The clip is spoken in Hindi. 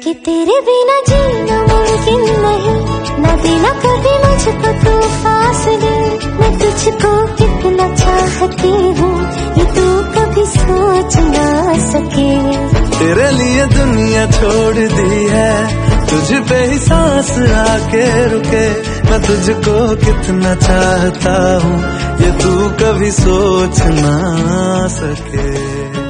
कि तेरे बिना जीना मुमकिन नहीं, न देना कभी मुझको तू फासले। मैं तुझको कितना चाहती हूँ ये तू कभी सोच ना सके। तेरे लिए दुनिया छोड़ दी है, तुझ पे ही सांस आके रुके। मैं तुझको कितना चाहता हूँ ये तू कभी सोच ना सके।